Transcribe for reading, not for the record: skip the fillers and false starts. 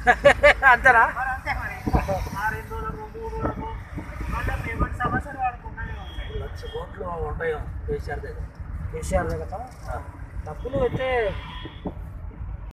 అంతేనా? మరి అంతే మరి. ఆ 2 రోజులకు 3 రోజులకు మళ్ళీ పేమెంట్ సమస్యలు వాడుకున్నవి ఉన్నాయి. 1,00,000 కోట్లు ఉంటాయో కేసీఆర్ దగ్గర. కేసీఆర్ కదా డబ్బులు అయితే